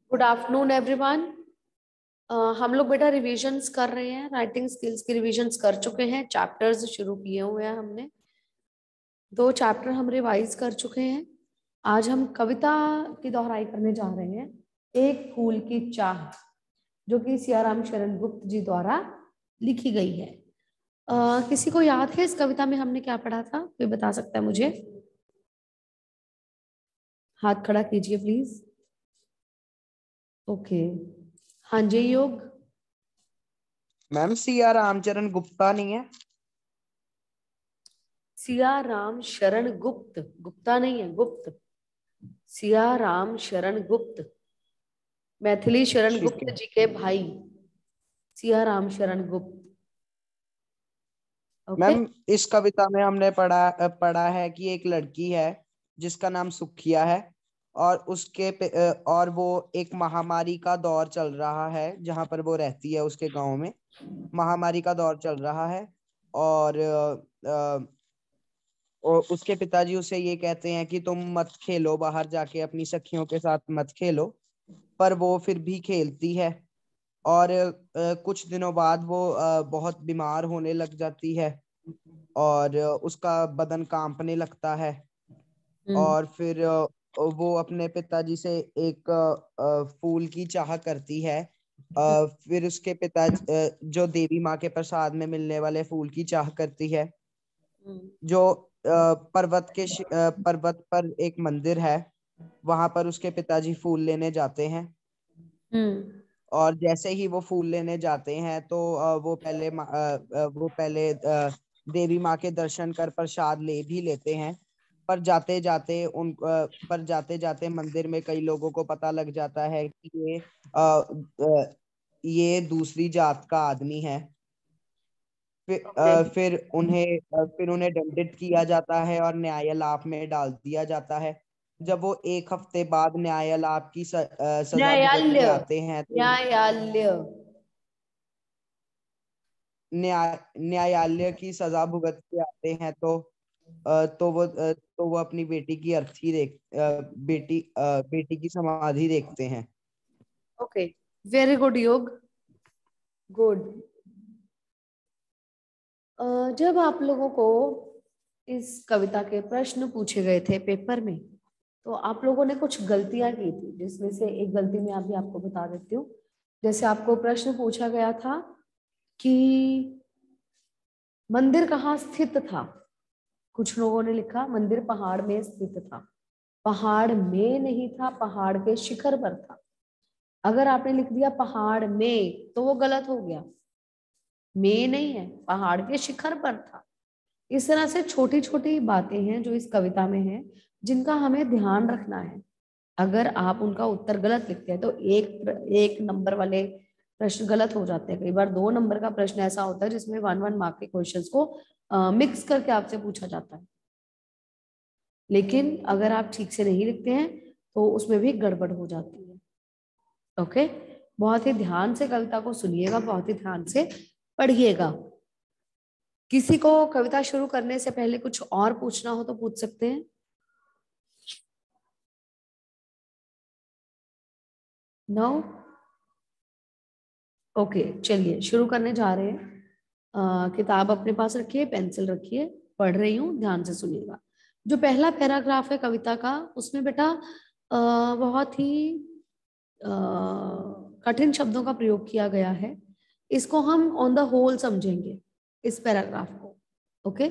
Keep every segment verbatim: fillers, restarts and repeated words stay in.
Good afternoon everyone. हम लोग बेटा रिविजन्स कर रहे हैं, राइटिंग स्किल्स की रिविजन्स कर चुके हैं, चैप्टर्स शुरू किए हुए हैं हमने। दो चैप्टर हम रिवाइज कर चुके हैं। आज हम कविता की दोहराई करने जा रहे हैं, एक फूल की चाह, जो कि सियाराम शरण गुप्त जी द्वारा लिखी गई है। uh, किसी को याद है इस कविता में हमने क्या पढ़ा था? कोई बता सकता है मुझे? हाथ खड़ा कीजिए प्लीज। ओके, हाँ जी योग। मैम सिया रामचरण गुप्ता नहीं है? सिया राम शरण गुप्त, गुप्ता नहीं है, गुप्त। सिया राम शरण गुप्त, मैथिली शरण ठीक गुप्त है जी के भाई सिया राम शरण गुप्त। ओके। मैम, इस कविता में हमने पढ़ा पढ़ा है कि एक लड़की है जिसका नाम सुखिया है, और उसके पे- अ, और वो एक महामारी का दौर चल रहा है जहां पर वो रहती है, उसके गांव में महामारी का दौर चल रहा है। और अ, अ, और उसके पिताजी उसे ये कहते हैं कि तुम मत खेलो, बाहर जाके अपनी सखियों के साथ मत खेलो, पर वो फिर भी खेलती है। और अ, कुछ दिनों बाद वो अ, बहुत बीमार होने लग जाती है, और अ, उसका बदन कांपने लगता है। हम्म। और फिर अ, वो अपने पिताजी से एक अ, अ, फूल की चाह करती है। अ, फिर उसके पिता अ, जो देवी माँ के प्रसाद में मिलने वाले फूल की चाह करती है। हम्म। जो अ, पर्वत के शि- अ, पर्वत पर एक मंदिर है, वहां पर उसके पिताजी फूल लेने जाते हैं। हम्म। और जैसे ही वो फूल लेने जाते हैं तो अ, वो पहले मा- अ, अ, वो पहले अ, देवी माँ के दर्शन कर प्रसाद ले भी लेते हैं। पर जाते जाते उन अ, पर जाते जाते मंदिर में कई लोगों को पता लग जाता है कि ये अ, अ, ये दूसरी जात का आदमी है। फिर ओके। अ, फिर उन्हें अ, फिर उन्हें दंडित किया जाता है और न्यायालाप में डाल दिया जाता है। जब वो एक हफ्ते बाद न्यायालाप की स, अ, सजा भुगत न्यायालय, के आते हैं तो न्यायालय। न्याय न्यायालय की सजा भुगत के आते हैं तो अ, तो वो अ, तो वो अपनी बेटी की अर्थी देख अ, बेटी अ, बेटी की समाधि देखते हैं। Okay, very good yoga, good. जब आप लोगों को इस कविता के प्रश्न पूछे गए थे पेपर में, तो आप लोगों ने कुछ गलतियां की थी, जिसमें से एक गलती मैं अभी आपको बता देती हूँ। जैसे आपको प्रश्न पूछा गया था कि मंदिर कहाँ स्थित था। कुछ लोगों ने लिखा मंदिर पहाड़ में स्थित था। पहाड़ में नहीं था, पहाड़ के शिखर पर था। अगर आपने लिख दिया पहाड़ में तो वो गलत हो गया, में नहीं है, पहाड़ के शिखर पर था। इस तरह से छोटी छोटी बातें हैं जो इस कविता में है, जिनका हमें ध्यान रखना है। अगर आप उनका उत्तर गलत लिखते हैं तो एक एक नंबर वाले प्रश्न गलत हो जाते हैं। कई बार दो नंबर का प्रश्न ऐसा होता है जिसमें वन वन मार्क के क्वेश्चंस को मिक्स करके आपसे पूछा जाता है। लेकिन अगर आप ठीक से नहीं लिखते हैं तो उसमें भी गड़बड़ हो जाती है। ओके, बहुत ही ध्यान से कविता को सुनिएगा, बहुत ही ध्यान से पढ़िएगा। किसी को कविता शुरू करने से पहले कुछ और पूछना हो तो पूछ सकते हैं। नो? ओके, चलिए शुरू करने जा रहे हैं। अ, किताब अपने पास रखिए, पेंसिल रखिए, पढ़ रही हूँ, ध्यान से सुनिएगा। जो पहला पैराग्राफ है कविता का, उसमें बेटा अ, बहुत ही अ, कठिन शब्दों का प्रयोग किया गया है। इसको हम ऑन द होल समझेंगे, इस पैराग्राफ को। ओके।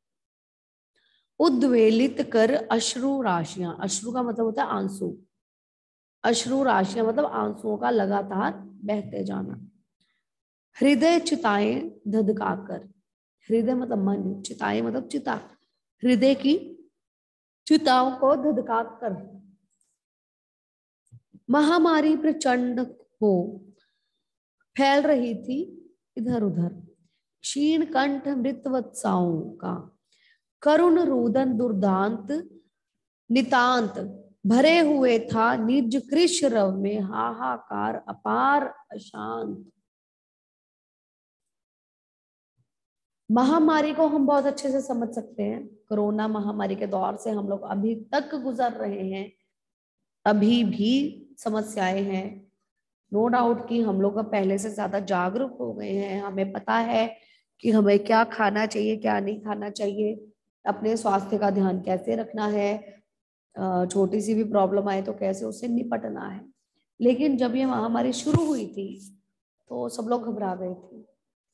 उद्वेलित कर अश्रु राशियां, अश्रु का मतलब होता है आंसू, अश्रु राशियां मतलब आंसुओं का लगातार बहते जाना। हृदय चिताएं धधकाकर, हृदय मतलब मन, चिताएं मतलब चिता, हृदय की चिताओं को धधका कर। महामारी प्रचंड हो फैल रही थी इधर उधर। क्षीण कंठ मृतवत्साओं का करुण रुदन दुर्दांत नितांत भरे हुए था निज कृश रव में हाहाकार अपार अशांत। महामारी को हम बहुत अच्छे से समझ सकते हैं। कोरोना महामारी के दौर से हम लोग अभी तक गुजर रहे हैं। अभी भी समस्याएं हैं। नो डाउट कि हम लोग अब पहले से ज्यादा जागरूक हो गए हैं, हमें पता है कि हमें क्या खाना चाहिए क्या नहीं खाना चाहिए, अपने स्वास्थ्य का ध्यान कैसे रखना है, छोटी सी भी प्रॉब्लम आए तो कैसे उससे निपटना है। लेकिन जब ये महामारी शुरू हुई थी तो सब लोग घबरा गए थे।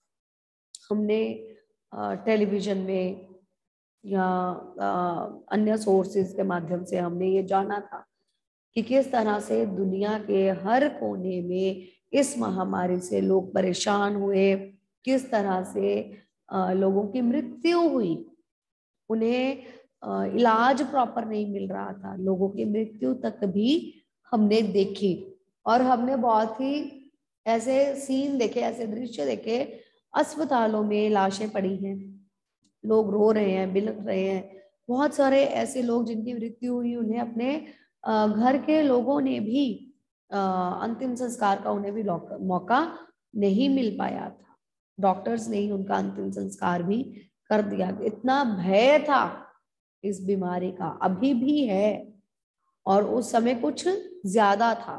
हमने टेलीविजन में या अन्य सोर्सेज के माध्यम से हमने ये जाना था कि किस तरह से दुनिया के हर कोने में इस महामारी से लोग परेशान हुए, किस तरह से लोगों की मृत्यु हुई, उन्हें इलाज प्रॉपर नहीं मिल रहा था, लोगों की मृत्यु तक भी हमने देखी। और हमने बहुत ही ऐसे सीन देखे, ऐसे दृश्य देखे, अस्पतालों में लाशें पड़ी हैं, लोग रो रहे हैं, बिलख रहे हैं। बहुत सारे ऐसे लोग जिनकी मृत्यु हुई, उन्हें अपने घर के लोगों ने भी अंतिम संस्कार का उन्हें भी मौका नहीं मिल पाया था। डॉक्टर्स ने ही उनका अंतिम संस्कार भी कर दिया। इतना भय था इस बीमारी का, अभी भी है, और उस समय कुछ ज्यादा था।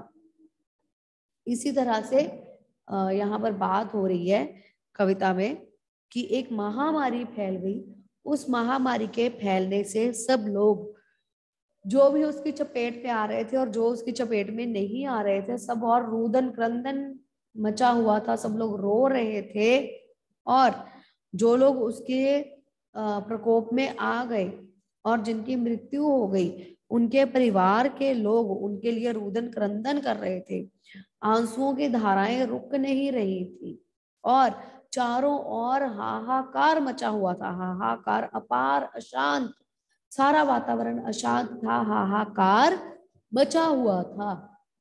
इसी तरह से यहाँ पर बात हो रही है कविता में कि एक महामारी फैल गई। उस महामारी के फैलने से सब लोग, जो भी उसकी चपेट में आ रहे थे और जो उसकी चपेट में नहीं आ रहे थे, सब और रुदन क्रंदन मचा हुआ था, सब लोग रो रहे थे। और जो लोग उसके प्रकोप में आ गए और जिनकी मृत्यु हो गई, उनके परिवार के लोग उनके लिए रुदन क्रंदन कर रहे थे। आंसुओं की धाराएं रुक नहीं रही थी और चारों ओर हाहाकार मचा हुआ था। हाहाकार, अपार, अशांत, सारा वातावरण अशांत था, हाहाकार मचा हुआ था।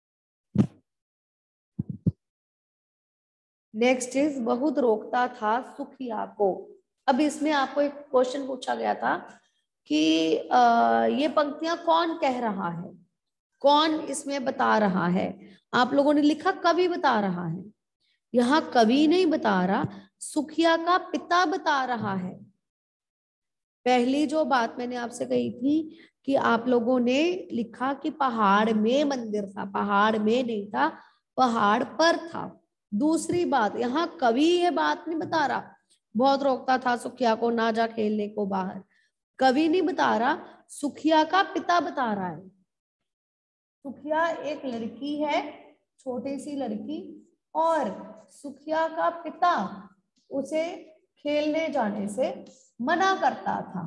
नेक्स्ट इज बहुत रोकता था सुखिया को। अब इसमें आपको एक क्वेश्चन पूछा गया था कि आ, ये पंक्तियां कौन कह रहा है, कौन इसमें बता रहा है। आप लोगों ने लिखा कवि बता रहा है। यहाँ कवि नहीं बता रहा, सुखिया का पिता बता रहा है। पहली जो बात मैंने आपसे कही थी कि आप लोगों ने लिखा कि पहाड़ में मंदिर था, पहाड़ में नहीं था, पहाड़ पर था। दूसरी बात, यहाँ कवि ये बात नहीं बता रहा बहुत रोकता था सुखिया को ना जा खेलने को बाहर। कवि नहीं बता रहा, सुखिया का पिता बता रहा है। सुखिया एक लड़की है, छोटी सी लड़की, और सुखिया का पिता उसे खेलने जाने से मना करता था।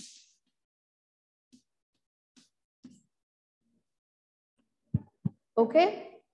ओके,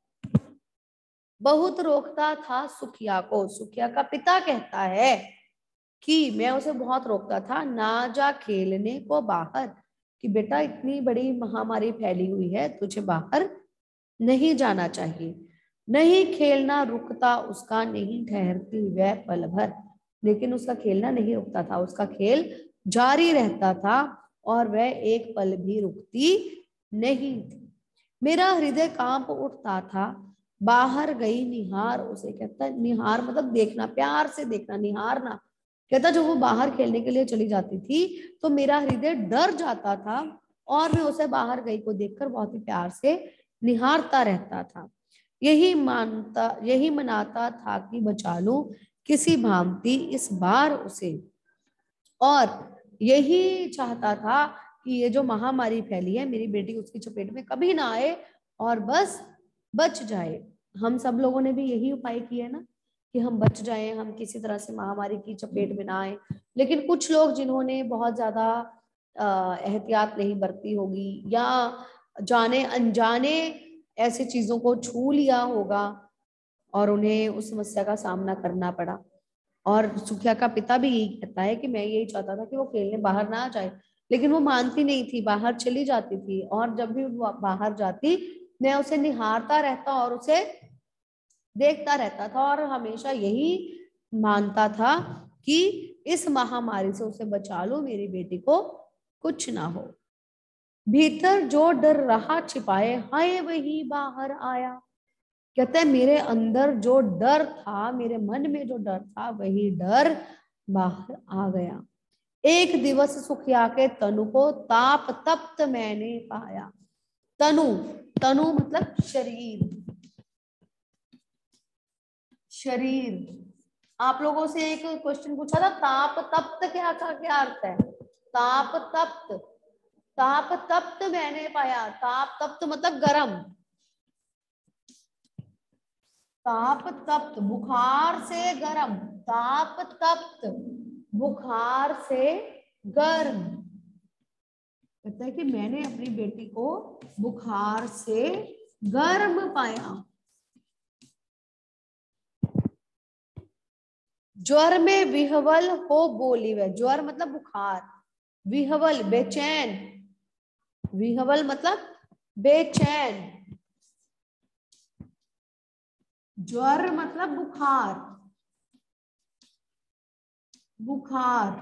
बहुत रोकता था सुखिया को। सुखिया का पिता कहता है कि मैं उसे बहुत रोकता था, ना जा खेलने को बाहर, कि बेटा इतनी बड़ी महामारी फैली हुई है, तुझे बाहर नहीं जाना चाहिए। नहीं खेलना रुकता उसका, नहीं ठहरती वह पल भर। लेकिन उसका खेलना नहीं रुकता था, उसका खेल जारी रहता था और वह एक पल भी रुकती नहीं थी। मेरा हृदय कांप उठता था, बाहर गई निहार उसे। कहता निहार मतलब देखना, प्यार से देखना, निहारना। कहता जब वो बाहर खेलने के लिए चली जाती थी तो मेरा हृदय डर जाता था और मैं उसे बाहर गई को देखकर बहुत ही प्यार से निहारता रहता था। यही मानता यही मनाता था कि बचा लूं किसी भांति इस बार उसे, और यही चाहता था कि ये जो महामारी फैली है मेरी बेटी उसकी चपेट में कभी ना आए और बस बच जाए। हम सब लोगों ने भी यही उपाय किए ना कि हम बच जाएं, हम किसी तरह से महामारी की चपेट में ना आए। लेकिन कुछ लोग जिन्होंने बहुत ज्यादा एहतियात नहीं बरती होगी या जाने अनजाने ऐसी चीजों को छू लिया होगा और उन्हें उस समस्या का सामना करना पड़ा। और सुखिया का पिता भी यही कहता है कि मैं यही चाहता था कि वो खेलने बाहर ना जाए, लेकिन वो मानती नहीं थी, बाहर चली जाती थी। और जब भी वो बाहर जाती मैं उसे निहारता रहता और उसे देखता रहता था और हमेशा यही मानता था कि इस महामारी से उसे बचा लो, मेरी बेटी को कुछ ना हो। भीतर जो डर रहा छिपाए, हाय वही बाहर आया। कहते हैं मेरे अंदर जो डर था, मेरे मन में जो डर था, वही डर बाहर आ गया। एक दिवस सुखिया के तनु को ताप तप्त मैंने पाया। तनु तनु मतलब शरीर, शरीर। आप लोगों से एक क्वेश्चन पूछा था, ताप तप्त क्या का क्या अर्थ है? ताप तप्त, ताप तप्त मैंने पाया, ताप तप्त मतलब गरम, ताप तप्त बुखार से गरम, ताप तप्त बुखार से गर्म। कहता है कि मैंने अपनी बेटी को बुखार से गर्म पाया। ज्वर में विह्वल हो बोली वह, ज्वर मतलब बुखार, विह्वल बेचैन, विह्वल मतलब बेचैन, ज्वर मतलब बुखार, बुखार।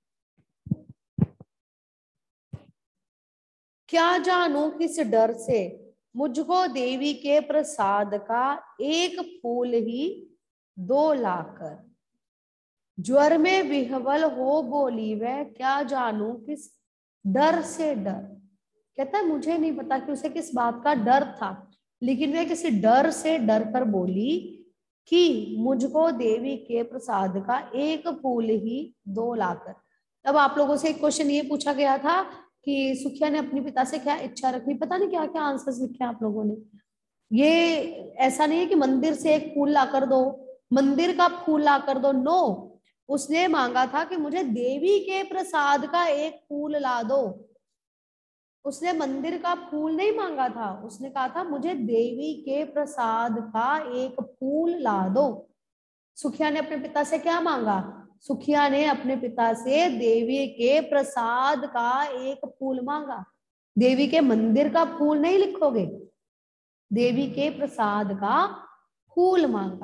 क्या जानूं किस डर से, मुझको देवी के प्रसाद का एक फूल ही दो लाकर। ज्वर में विह्वल हो बोली वह, क्या जानूं किस डर से डर। कहता है मुझे नहीं पता कि उसे किस बात का डर था, लेकिन वह किसी डर से डर कर बोली कि मुझको देवी के प्रसाद का एक फूल ही दो लाकर। तब आप लोगों से एक क्वेश्चन ये पूछा गया था कि सुखिया ने अपने पिता से क्या इच्छा रखी, पता नहीं क्या क्या आंसर्स लिखे आप लोगों ने। ये ऐसा नहीं है कि मंदिर से एक फूल ला कर दो, मंदिर का फूल ला कर दो, नो। उसने मांगा था कि मुझे देवी के प्रसाद का एक फूल ला दो। उसने मंदिर का फूल नहीं मांगा था, उसने कहा था मुझे देवी के प्रसाद का एक फूल ला दो। सुखिया ने अपने पिता से क्या मांगा? सुखिया ने अपने पिता से देवी के प्रसाद का एक फूल मांगा। देवी के मंदिर का फूल नहीं लिखोगे, देवी के प्रसाद का फूल मांगा।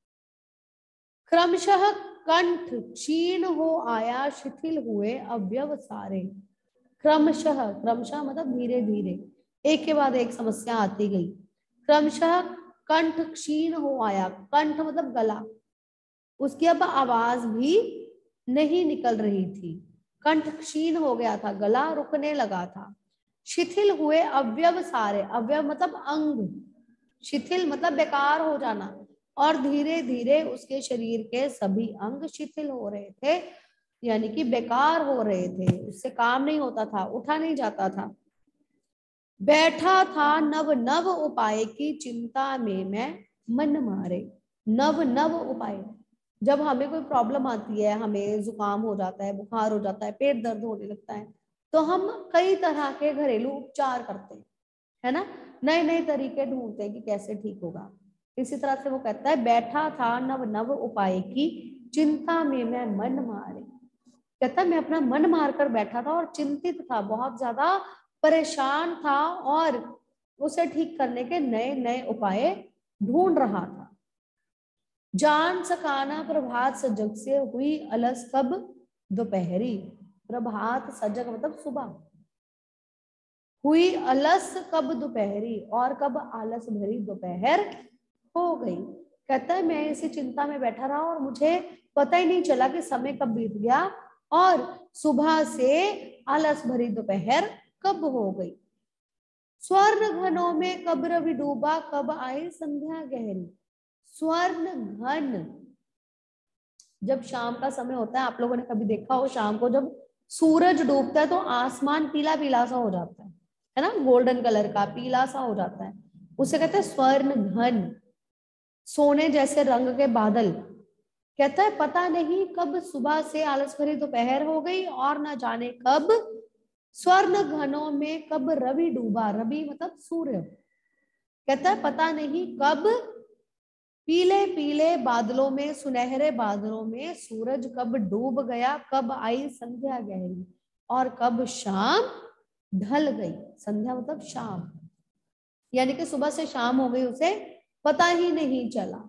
क्रमशः कंठ क्षीण हो आया, शिथिल हुए अवयव सारे। क्रमशः, क्रमशः मतलब धीरे धीरे, एक के बाद एक समस्या आती गई। क्रमशः कंठ क्षीण हो आया, कंठ मतलब गला, उसकी अब आवाज भी नहीं निकल रही थी, कंठ क्षीण हो गया था, गला रुकने लगा था। शिथिल हुए अवयव सारे, अवयव मतलब अंग, शिथिल मतलब बेकार हो जाना, और धीरे धीरे उसके शरीर के सभी अंग शिथिल हो रहे थे, यानी कि बेकार हो रहे थे, उससे काम नहीं होता था, उठा नहीं जाता था। बैठा था नव नव उपाय की चिंता में मैं मन मारे। नव नव उपाय, जब हमें कोई प्रॉब्लम आती है, हमें जुकाम हो जाता है, बुखार हो जाता है, पेट दर्द होने लगता है, तो हम कई तरह के घरेलू उपचार करते हैं, है ना, नए नए तरीके ढूंढते हैं कि कैसे ठीक होगा। इसी तरह से वो कहता है बैठा था नव नव उपाय की चिंता में मैं मन मारे। कहता है मैं अपना मन मार कर बैठा था और चिंतित था, बहुत ज्यादा परेशान था, और उसे ठीक करने के नए नए उपाय ढूंढ रहा था। जान सकाना प्रभात सजग से हुई अलस कब दोपहरी। प्रभात सजग मतलब सुबह, हुई अलस कब दोपहरी, और कब आलस भरी दोपहर हो गई। कहता है मैं इसी चिंता में बैठा रहा और मुझे पता ही नहीं चला कि समय कब बीत गया और सुबह से आलस भरी दोपहर कब हो गई। स्वर्ण घनों में कब रवि डूबा, कब आई संध्या गहरी। स्वर्ण घन, जब शाम का समय होता है, आप लोगों ने कभी देखा हो शाम को जब सूरज डूबता है तो आसमान पीला पीला सा हो जाता है, है ना, गोल्डन कलर का पीला सा हो जाता है, उसे कहते हैं स्वर्ण घन, सोने जैसे रंग के बादल। कहता है पता नहीं कब सुबह से आलस भरी दोपहर हो गई और न जाने कब स्वर्ण घनों में कब रवि डूबा। रवि मतलब सूर्य। कहता है पता नहीं कब पीले पीले बादलों में, सुनहरे बादलों में सूरज कब डूब गया, कब आई संध्या गहरी, और कब शाम ढल गई। संध्या मतलब शाम, यानी कि सुबह से शाम हो गई, उसे पता ही नहीं चला।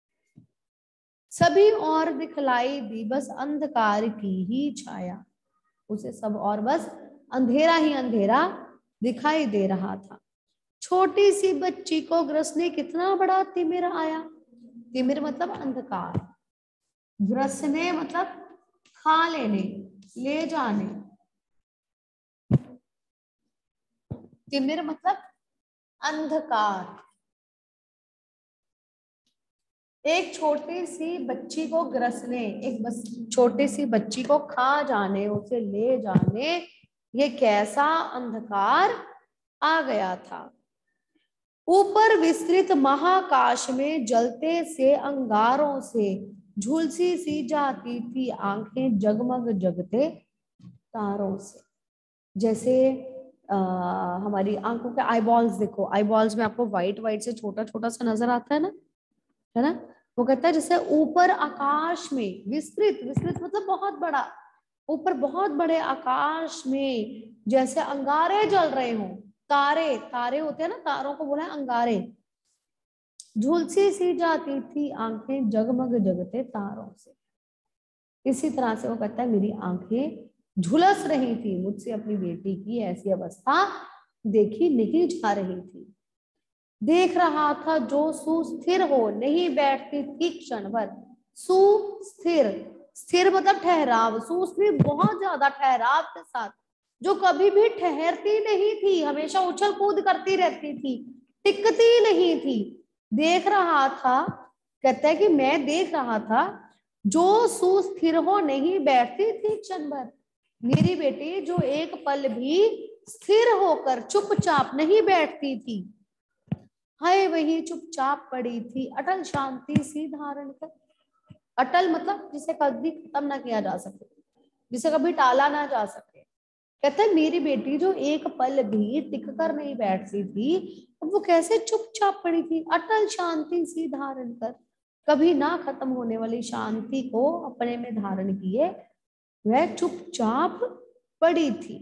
सभी और दिखलाई दी बस अंधकार की ही छाया, उसे सब और बस अंधेरा ही अंधेरा दिखाई दे रहा था। छोटी सी बच्ची को ग्रसने कितना बड़ा तिमिर आया। तिमिर मतलब अंधकार, ग्रसने मतलब खा लेने, ले जाने, तिमिर मतलब अंधकार। एक छोटी सी बच्ची को ग्रसने, एक बस छोटी सी बच्ची को खा जाने, उसे ले जाने, ये कैसा अंधकार आ गया था। ऊपर विस्तृत महाकाश में जलते से अंगारों से झुलसी सी जाती थी आंखें जगमग जगते तारों से। जैसे आ, हमारी आंखों के आईबॉल्स देखो, आईबॉल्स में आपको व्हाइट व्हाइट से छोटा छोटा सा नजर आता है ना, है ना। वो कहता है जैसे ऊपर आकाश में विस्तृत, विस्तृत मतलब बहुत बड़ा, ऊपर बहुत बड़े आकाश में जैसे अंगारे जल रहे हों, तारे, तारे होते हैं ना, तारों को बोला है अंगारे। झुलसी सी जाती थी आंखें जगमग जगते तारों से। इसी तरह से वो कहता है मेरी आंखें झुलस रही थी, मुझसे अपनी बेटी की ऐसी अवस्था देखी नहीं जा रही थी। देख रहा था जो सुस्थिर हो, नहीं बैठती थी क्षण भर। सुस्थिर, स्थिर मतलब ठहराव, सुस्थिर बहुत ज्यादा ठहराव के साथ, जो कभी भी ठहरती नहीं थी, हमेशा उछल कूद करती रहती थी, टिकती नहीं थी। देख रहा था, कहता है कि मैं देख रहा था जो सुस्थिर हो, नहीं बैठती थी क्षण भर। मेरी बेटी जो एक पल भी स्थिर होकर चुपचाप नहीं बैठती थी, हाय वही चुपचाप पड़ी थी अटल शांति सी धारण कर। अटल मतलब जिसे कभी खत्म ना किया जा सके, जिसे कभी टाला ना जा सके। कहता है मेरी बेटी जो एक पल भी टिक कर नहीं बैठती थी, अब वो कैसे चुपचाप पड़ी थी, अटल शांति सी धारण कर, कभी ना खत्म होने वाली शांति को अपने में धारण किए वह चुपचाप पड़ी थी।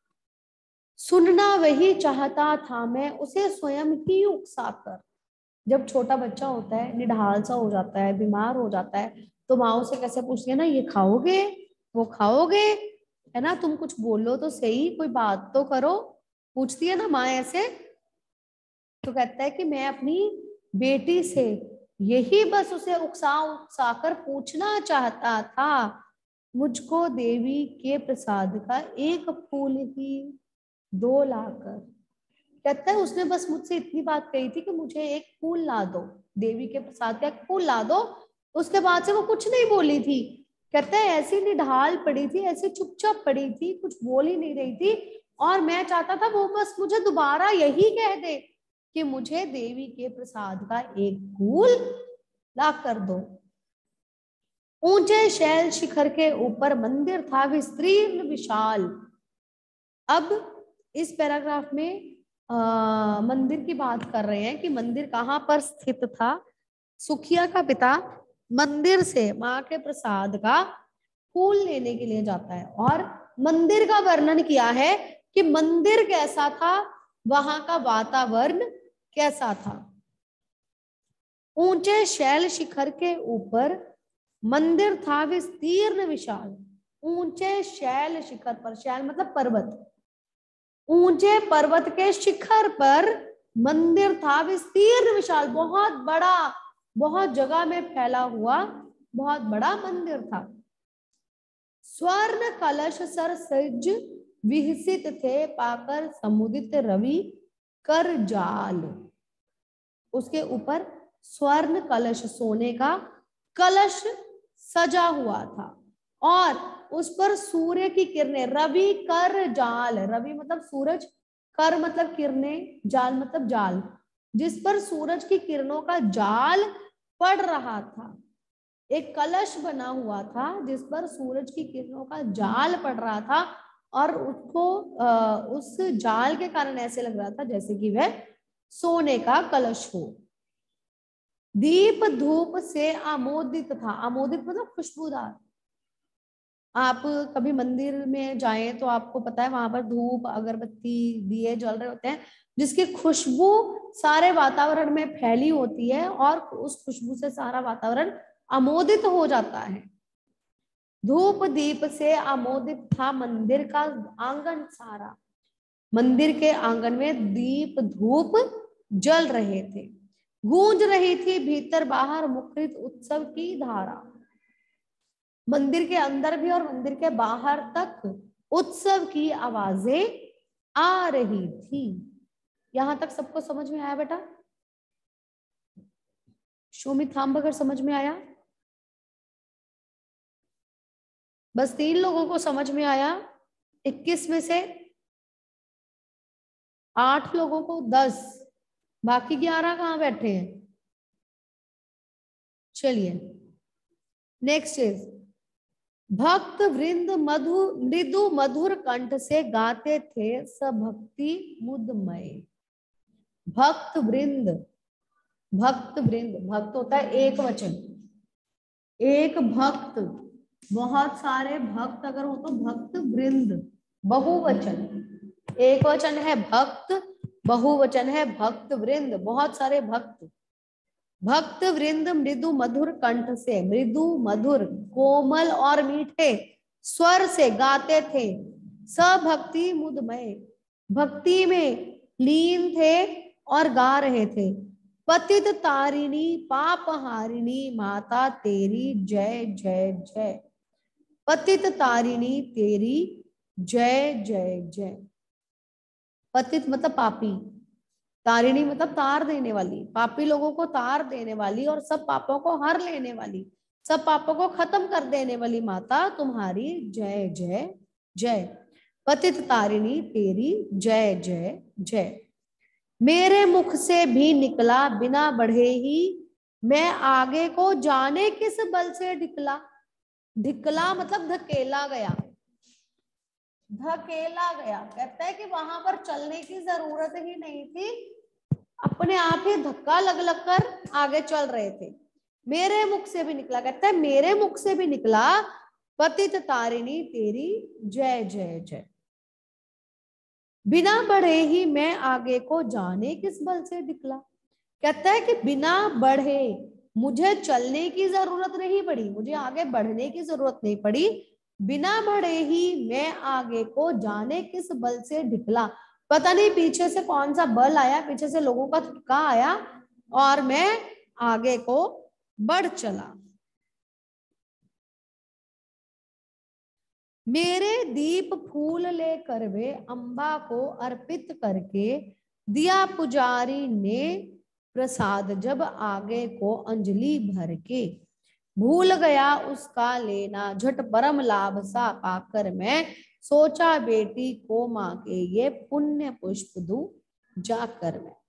सुनना वही चाहता था मैं उसे स्वयं ही उकसाकर। जब छोटा बच्चा होता है, निढाल सा हो जाता है, बीमार हो जाता है, तो माँ उसे कैसे पूछती है ना, ये खाओगे, वो खाओगे, है ना, तुम कुछ बोलो तो सही, कोई बात तो करो, पूछती है ना माँ ऐसे। तो कहता है कि मैं अपनी बेटी से यही बस उसे उकसा उकसा कर पूछना चाहता था, मुझको देवी के प्रसाद का एक फूल ही दो लाकर। कहता है उसने बस मुझसे इतनी बात कही थी कि मुझे एक फूल ला दो, देवी के प्रसाद का एक फूल ला दो, उसके बाद से वो कुछ नहीं बोली थी। कहता है ऐसी निढाल पड़ी थी, ऐसी चुपचाप पड़ी थी, कुछ बोल ही नहीं रही थी, और मैं चाहता था वो बस मुझे दोबारा यही कह दे कि मुझे देवी के प्रसाद का एक फूल ला कर दो। ऊंचे शैल शिखर के ऊपर मंदिर था विस्तीर्ण विशाल। अब इस पैराग्राफ में आ, मंदिर की बात कर रहे हैं कि मंदिर कहाँ पर स्थित था। सुखिया का पिता मंदिर से माँ के प्रसाद का फूल लेने के लिए जाता है, और मंदिर का वर्णन किया है कि मंदिर कैसा था, वहां का वातावरण कैसा था। ऊंचे शैल शिखर के ऊपर मंदिर था विस्तीर्ण विशाल। ऊंचे शैल शिखर पर, शैल मतलब पर्वत, ऊंचे पर्वत के शिखर पर मंदिर था विस्तीर्ण विशाल, बहुत बड़ा, बहुत जगह में फैला हुआ बहुत बड़ा मंदिर था। स्वर्ण कलश सर सज विहसित थे पाकर समुदित रवि कर जाल। उसके ऊपर स्वर्ण कलश, सोने का कलश सजा हुआ था, और उस पर सूर्य की किरणें, रवि कर जाल, रवि मतलब सूरज, कर मतलब किरणें, जाल मतलब जाल, जिस पर सूरज की किरणों का जाल पड़ रहा था। एक कलश बना हुआ था जिस पर सूरज की किरणों का जाल पड़ रहा था, और उसको उस जाल के कारण ऐसे लग रहा था जैसे कि वह सोने का कलश हो। दीप धूप से आमोदित था, आमोदित मतलब खुशबूदार। आप कभी मंदिर में जाएं तो आपको पता है वहां पर धूप अगरबत्ती दिए जल रहे होते हैं, जिसकी खुशबू सारे वातावरण में फैली होती है, और उस खुशबू से सारा वातावरण आमोदित हो जाता है। धूप दीप से आमोदित था मंदिर का आंगन सारा। मंदिर के आंगन में दीप धूप जल रहे थे, गूंज रही थी भीतर बाहर मुखरित उत्सव की धारा। मंदिर के अंदर भी और मंदिर के बाहर तक उत्सव की आवाजें आ रही थी। यहां तक सबको समझ में आया बेटा? शोमी थाम्ब अगर समझ में आया? बस तीन लोगों को समझ में आया, इक्कीस में से आठ लोगों को दस, बाकी ग्यारह कहाँ बैठे हैं? चलिए नेक्स्ट इज भक्त वृंद मधु मृदु मधुर कंठ से गाते थे सभक्ति मुदमय। भक्त वृंद, भक्त वृंद, भक्त होता है एक वचन, एक भक्त, बहुत सारे भक्त अगर हो तो भक्त वृंद, बहुवचन, एक वचन है भक्त, बहुवचन है भक्त वृंद, बहुत सारे भक्त। भक्त वृंद मृदु मधुर कंठ से, मृदु मधुर कोमल और मीठे स्वर से गाते थे, सभक्ति मुदमय, भक्ति में लीन थे और गा रहे थे। पतित तारिणी पापहारिणी माता तेरी जय जय जय। पतित तारिणी तेरी जय जय जय। पतित मतलब पापी, तारिणी मतलब तार देने वाली, पापी लोगों को तार देने वाली और सब पापों को हर लेने वाली, सब पापों को खत्म कर देने वाली माता तुम्हारी जय जय जय। पतित तारिणी तेरी जय जय जय। मेरे मुख से भी निकला बिना बढ़े ही, मैं आगे को जाने किस बल से ढिकला। ढिकला मतलब धकेला गया, धकेला गया, कहता है कि वहां पर चलने की जरूरत ही नहीं थी, अपने आप ही धक्का लग लग कर आगे चल रहे थे। मेरे मुख से भी निकला, कहता है मेरे मुख से भी निकला पतित तारिणी तेरी जय जय जय। बिना बढ़े ही मैं आगे को जाने किस बल से निकला। कहता है कि बिना बढ़े मुझे चलने की जरूरत नहीं पड़ी, मुझे आगे बढ़ने की जरूरत नहीं पड़ी, बिना बढ़े ही मैं आगे को जाने किस बल से निकला। पता नहीं पीछे से कौन सा बल आया, पीछे से लोगों का धक्का आया और मैं आगे को बढ़ चला। मेरे दीप फूल लेकर वे अम्बा को अर्पित करके, दिया पुजारी ने प्रसाद जब आगे को अंजलि भर के। भूल गया उसका लेना झट परम लाभ सा पाकर मैं, सोचा बेटी को माँ के ये पुण्य पुष्प दूं जाकर मैं।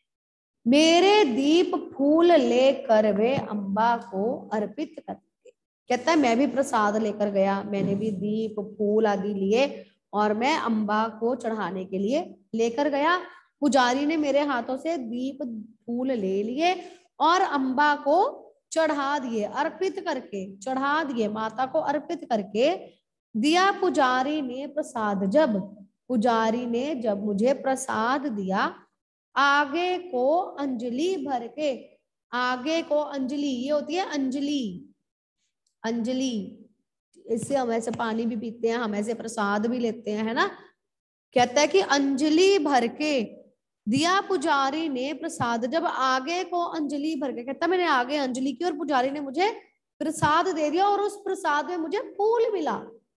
मेरे दीप फूल लेकर वे अम्बा को अर्पित करके, कहता है मैं भी प्रसाद लेकर गया, मैंने भी दीप फूल आदि लिए और मैं अम्बा को चढ़ाने के लिए लेकर गया। पुजारी ने मेरे हाथों से दीप फूल ले लिए और अम्बा को चढ़ा दिए, अर्पित करके चढ़ा दिए, माता को अर्पित करके दिया पुजारी ने प्रसाद जब, पुजारी ने जब मुझे प्रसाद दिया, आगे को अंजलि भर के। आगे को अंजलि, ये होती है अंजलि, अंजलि, इससे हम ऐसे पानी भी पीते हैं, हम ऐसे प्रसाद भी लेते हैं, है ना। कहता है कि अंजलि भर के दिया पुजारी ने प्रसाद जब, आगे को अंजलि भर के, कहता मैंने आगे अंजलि की और पुजारी ने मुझे प्रसाद दे दिया और उस प्रसाद में मुझे फूल मिला।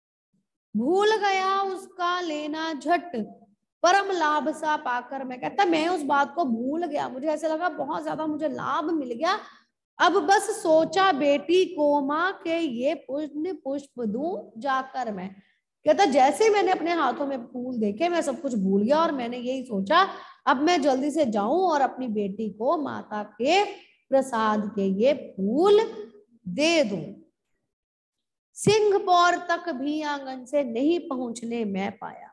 भूल गया उसका लेना झट परम लाभ सा पाकर मैं, कहता मैं उस बात को भूल गया, मुझे ऐसे लगा बहुत ज्यादा मुझे लाभ मिल गया, अब बस सोचा बेटी को माँ के ये पुण्य पुष्प दूं जाकर मैं। कहता जैसे मैंने अपने हाथों में फूल देखे मैं सब कुछ भूल गया और मैंने यही सोचा अब मैं जल्दी से जाऊं और अपनी बेटी को माता के प्रसाद के ये फूल दे दूं। सिंहपौर तक भी आंगन से नहीं पहुंचने मैं पाया।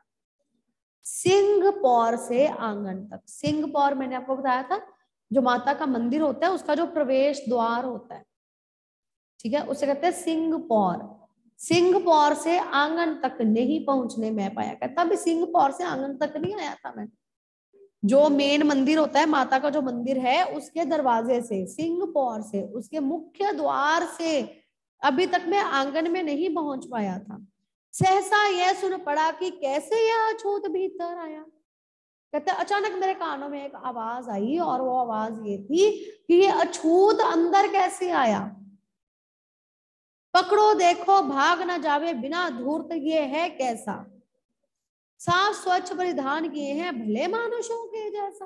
सिंहपौर से आंगन तक, सिंहपौर मैंने आपको बताया था जो माता का मंदिर होता है उसका जो प्रवेश द्वार होता है, ठीक है, उसे कहते हैं सिंहपौर। सिंहपौर से आंगन तक नहीं पहुंचने मैं पाया। कहता अभी सिंहपौर से आंगन तक नहीं आया था मैं, जो मेन मंदिर होता है माता का जो मंदिर है उसके दरवाजे से, सिंहपौर से, उसके मुख्य द्वार से अभी तक मैं आंगन में नहीं पहुंच पाया था। सहसा यह सुन पड़ा कि कैसे यह अछूत भीतर आया। कहते अचानक मेरे कानों में एक आवाज आई और वो आवाज ये थी कि ये अछूत अंदर कैसे आया। पकड़ो देखो भाग ना जावे बिना धूर्त ये है कैसा। साफ स्वच्छ परिधान किए हैं भले मानुषों के जैसा।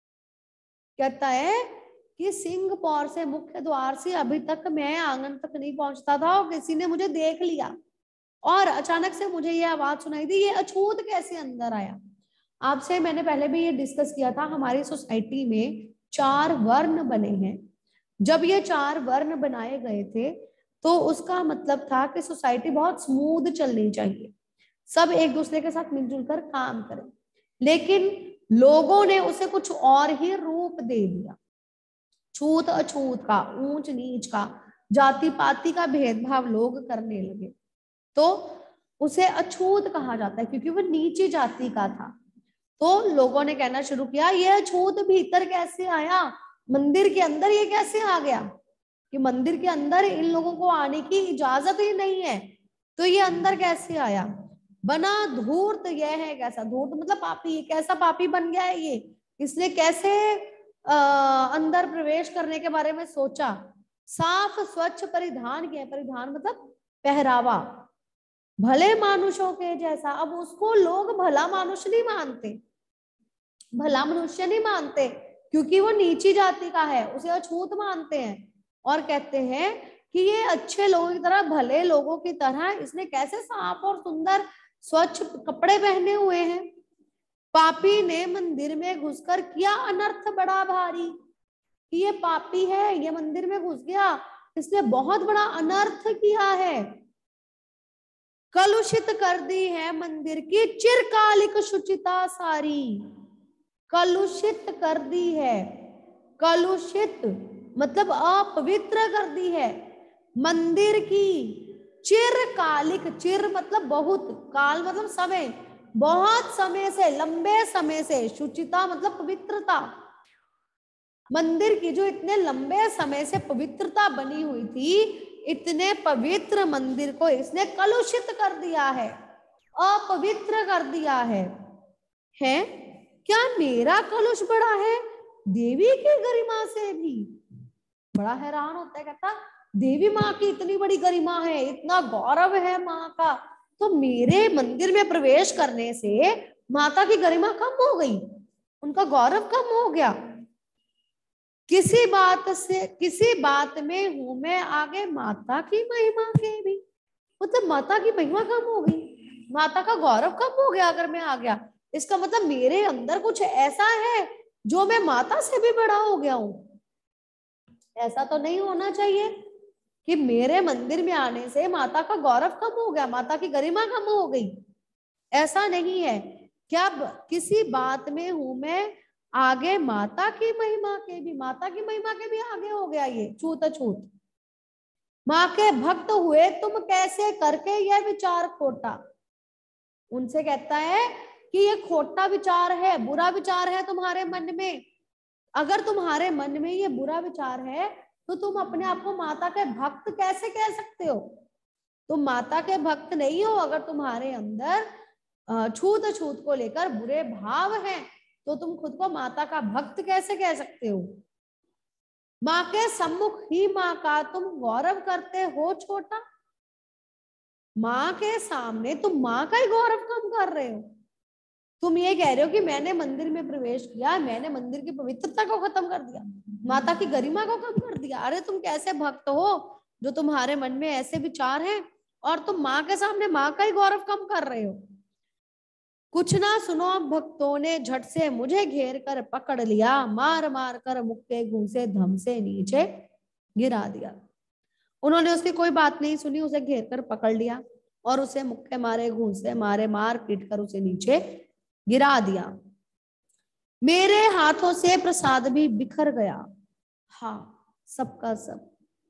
कहता है कि सिंहपौर से मुख्य द्वार से अभी तक मैं आंगन तक नहीं पहुंचता था और किसी ने मुझे देख लिया और अचानक से मुझे ये आवाज सुनाई दी, ये अछूत कैसे अंदर आया। आपसे मैंने पहले भी ये डिस्कस किया था, हमारी सोसाइटी में चार वर्ण बने हैं। जब ये चार वर्ण बनाए गए थे तो उसका मतलब था कि सोसाइटी बहुत स्मूथ चलनी चाहिए, सब एक दूसरे के साथ मिलजुल कर काम करें। लेकिन लोगों ने उसे कुछ और ही रूप दे दिया, छूत अछूत का, ऊंच नीच का, जाति पाति का भेदभाव लोग करने लगे। तो उसे अछूत कहा जाता है क्योंकि वो नीची जाति का था। तो लोगों ने कहना शुरू किया, ये अछूत भीतर कैसे आया, मंदिर के अंदर ये कैसे आ गया, कि मंदिर के अंदर इन लोगों को आने की इजाजत ही नहीं है, तो ये अंदर कैसे आया। बना धूर्त, यह है कैसा, धूर्त मतलब पापी, ये कैसा पापी बन गया है, ये इसने कैसे आ, अंदर प्रवेश करने के बारे में सोचा। साफ स्वच्छ परिधान किया, परिधान मतलब पहरावा, भले मानुषों के जैसा। अब उसको लोग भला मानुष नहीं मानते, भला मनुष्य नहीं मानते क्योंकि वो नीची जाति का है, उसे अछूत मानते हैं और कहते हैं कि ये अच्छे लोगों की तरह, भले लोगों की तरह इसने कैसे साफ और सुंदर स्वच्छ कपड़े पहने हुए हैं। पापी ने मंदिर में घुसकर किया अनर्थ बड़ा भारी, कि ये पापी है, ये मंदिर में घुस गया, इसने बहुत बड़ा अनर्थ किया है। कलुषित कर दी है मंदिर की चिरकालिक शुचिता सारी, कलुषित कर दी है, कलुषित मतलब अपवित्र कर दी है मंदिर की चिरकालिक, चिर मतलब बहुत, काल मतलब समय, बहुत समय से, लंबे समय से, शुचिता मतलब पवित्रता, मंदिर की जो इतने लंबे समय से पवित्रता बनी हुई थी, इतने पवित्र मंदिर को इसने कलुषित कर दिया है, अपवित्र कर दिया है। है क्या मेरा कलुष बड़ा है देवी की गरिमा से भी? बड़ा हैरान होता है, कहता देवी माँ की इतनी बड़ी गरिमा है, इतना गौरव है माँ का, तो मेरे मंदिर में प्रवेश करने से माता की गरिमा कम हो गई, उनका गौरव कम हो गया। किसी बात से, किसी बात में हूं मैं आगे माता की महिमा के भी, मतलब माता की महिमा कम हो गई, माता का गौरव कम हो गया अगर मैं आ गया, इसका मतलब मेरे अंदर कुछ ऐसा है जो मैं माता से भी बड़ा हो गया हूं। ऐसा तो नहीं होना चाहिए कि मेरे मंदिर में आने से माता का गौरव कम हो गया, माता की गरिमा कम हो गई, ऐसा नहीं है। क्या किसी बात में हूं मैं आगे माता की महिमा के भी, माता की महिमा के भी आगे हो गया ये छूत अछूत। माँ के भक्त हुए तुम कैसे करके यह विचार खोटा, उनसे कहता है कि ये खोटा विचार है, बुरा विचार है तुम्हारे मन में, अगर तुम्हारे मन में ये बुरा विचार है तो तुम अपने आप को माता के भक्त कैसे कह सकते हो? तुम माता के भक्त नहीं हो अगर तुम्हारे अंदर छूत अछूत को लेकर बुरे भाव हैं, तो तुम खुद को माता का भक्त कैसे कह सकते हो? माँ के सम्मुख ही माँ का तुम गौरव करते हो छोटा, माँ के सामने तुम माँ का ही गौरव कम कर रहे हो। तुम ये कह रहे हो कि मैंने मंदिर में प्रवेश किया, मैंने मंदिर की पवित्रता को खत्म कर दिया, माता की गरिमा को कम कर दिया। अरे तुम कैसे भक्त हो जो तुम्हारे मन में ऐसे विचार हैं और तुम माँ के सामने माँ का ही गौरव कम कर रहे हो। कुछ ना सुनो भक्तों ने झट से मुझे घेर कर पकड़ लिया, मार मार कर मुक्के घूंसे धम से नीचे गिरा दिया। उन्होंने उसकी कोई बात नहीं सुनी, उसे घेर कर पकड़ लिया और उसे मुक्के मारे, घूंसे मारे, मार पीट कर उसे नीचे गिरा दिया। मेरे हाथों से प्रसाद भी बिखर गया, हाँ सबका सब।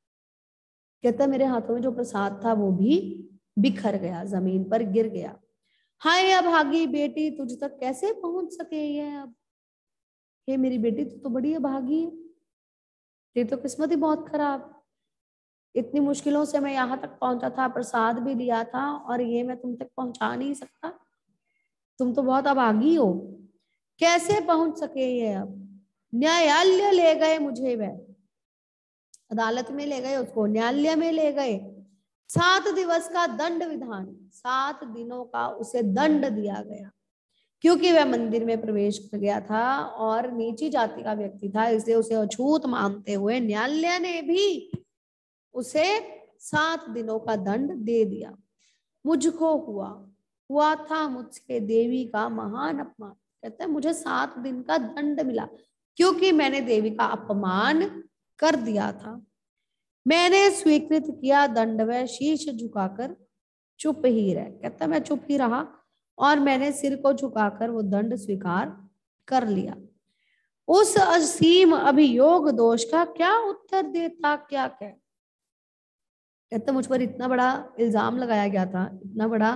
कहता मेरे हाथों में जो प्रसाद था वो भी बिखर गया, जमीन पर गिर गया। हाय अभागी बेटी तुझ तक कैसे पहुंच सके ये अब, हे मेरी बेटी तू तो बड़ी अभागी है, तेरी तो किस्मत ही बहुत खराब, इतनी मुश्किलों से मैं यहाँ तक पहुंचा था, प्रसाद भी लिया था और ये मैं तुम तक पहुंचा नहीं सकता, तुम तो बहुत अभागी हो, कैसे पहुंच सके ये अब। न्यायालय ले गए मुझे, वह अदालत में ले गए उसको, न्यायालय में ले गए, सात दिवस का दंड विधान, सात दिनों का उसे दंड दिया गया। क्योंकि वह मंदिर में प्रवेश कर गया था और नीची जाति का व्यक्ति था, इसलिए उसे अछूत मानते हुए न्यायालय ने भी उसे सात दिनों का दंड दे दिया। मुझको हुआ हुआ था मुझसे देवी का महान अपमान। कहता है मुझे सात दिन का दंड मिला क्योंकि मैंने देवी का अपमान कर दिया था। मैंने स्वीकृत किया दंड व शीश झुकाकर चुप ही रह। कहता मैं चुप ही रहा और मैंने सिर को झुकाकर वो दंड स्वीकार कर लिया। उस असीम अभियोग दोष का क्या उत्तर देता क्या कह। कहता मुझ पर इतना बड़ा इल्जाम लगाया गया था, इतना बड़ा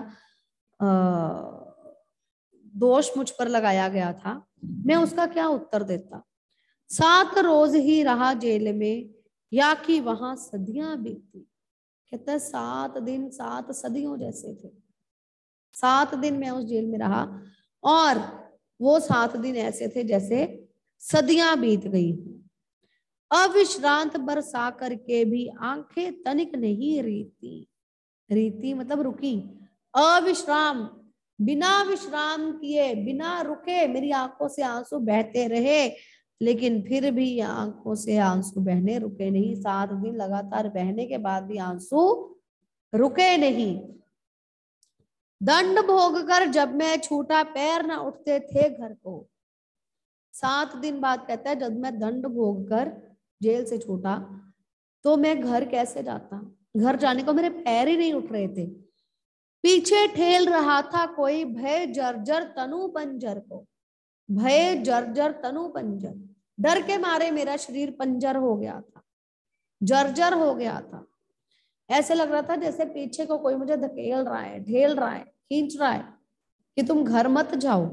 दोष मुझ पर लगाया गया था, मैं उसका क्या उत्तर देता। सात रोज ही रहा जेल में या कि वहां सदियां बीती। कहता है सात दिन सात सदियों जैसे थे। सात दिन मैं उस जेल में रहा और वो सात दिन ऐसे थे जैसे सदियां बीत गई। अविश्रांत बरसा करके भी आंखें तनिक नहीं रीती। रीति मतलब रुकी। अविश्राम बिना विश्राम किए बिना रुके मेरी आंखों से आंसू बहते रहे, लेकिन फिर भी आंखों से आंसू बहने रुके नहीं। सात दिन लगातार बहने के बाद भी आंसू रुके नहीं। दंड भोग कर जब मैं छूटा पैर न उठते थे घर को। सात दिन बाद कहता है जब मैं दंड भोग कर जेल से छूटा तो मैं घर कैसे जाता। घर जाने को मेरे पैर ही नहीं उठ रहे थे। पीछे ठेल रहा था कोई भय जर्जर तनु पंजर को। भय जर्जर तनु पंजर, डर के मारे मेरा शरीर पंजर हो गया था, जर्जर हो गया था। ऐसे लग रहा था जैसे पीछे को कोई मुझे धकेल रहा है, ढेल रहा है, खींच रहा है कि तुम घर मत जाओ।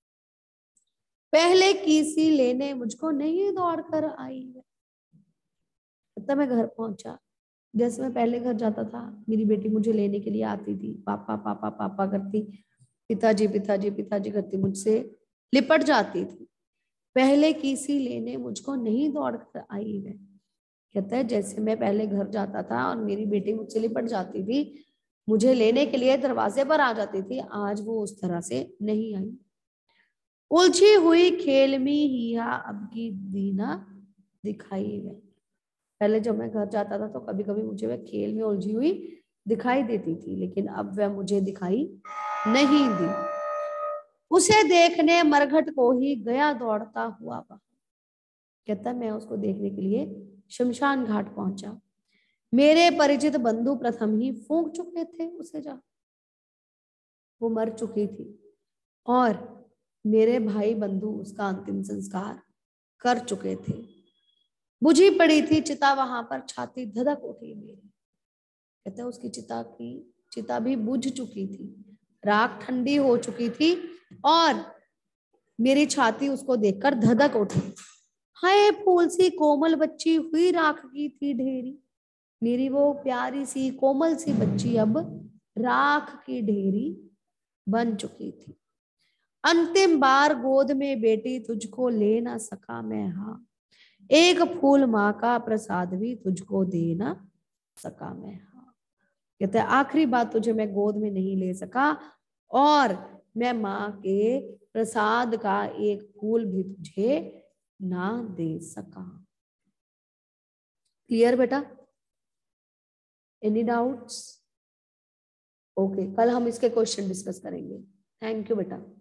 पहले किसी लेने मुझको नहीं दौड़ कर आई है। तब मैं घर पहुंचा। जैसे मैं पहले घर जाता था मेरी बेटी मुझे लेने के लिए आती थी, पापा पापा पापा करती, पिताजी पिताजी पिताजी करती, मुझसे लिपट जाती थी। पहले किसी लेने मुझको नहीं दौड़ कर आई है। कहता है जैसे मैं पहले घर जाता था और मेरी बेटी मुझसे लिपट जाती थी, मुझे लेने के लिए दरवाजे पर आ जाती थी, आज वो उस तरह से नहीं आई। उलझी हुई खेल में ही अब की दीना दिखाई है। पहले जब मैं घर जाता था तो कभी कभी मुझे वह खेल में उलझी हुई दिखाई देती थी, लेकिन अब वह मुझे दिखाई नहीं दी। उसे देखने मरघट को ही गया दौड़ता हुआ वहां। कहता मैं उसको देखने के लिए शमशान घाट पहुंचा। मेरे परिचित बंधु प्रथम ही फूंक चुके थे उसे, जा वो मर चुकी थी और मेरे भाई बंधु उसका अंतिम संस्कार कर चुके थे। बुझी पड़ी थी चिता वहां पर, छाती धधक उठी मेरी। कहते हैं उसकी चिता की चिता भी बुझ चुकी थी, राख ठंडी हो चुकी थी और मेरी छाती उसको देखकर धधक उठी। हाय फूल सी कोमल बच्ची हुई राख की थी ढेरी। मेरी वो प्यारी सी कोमल सी बच्ची अब राख की ढेरी बन चुकी थी। अंतिम बार गोद में बेटी तुझको ले ना सका मैं, हाँ एक फूल माँ का प्रसाद भी तुझको दे ना सका मैं, हाँ। कहते हैं आखिरी बात तुझे मैं गोद में नहीं ले सका और मैं माँ के प्रसाद का एक फूल भी तुझे ना दे सका। क्लियर बेटा? Any doubts? ओके, कल हम इसके क्वेश्चन डिस्कस करेंगे। थैंक यू बेटा।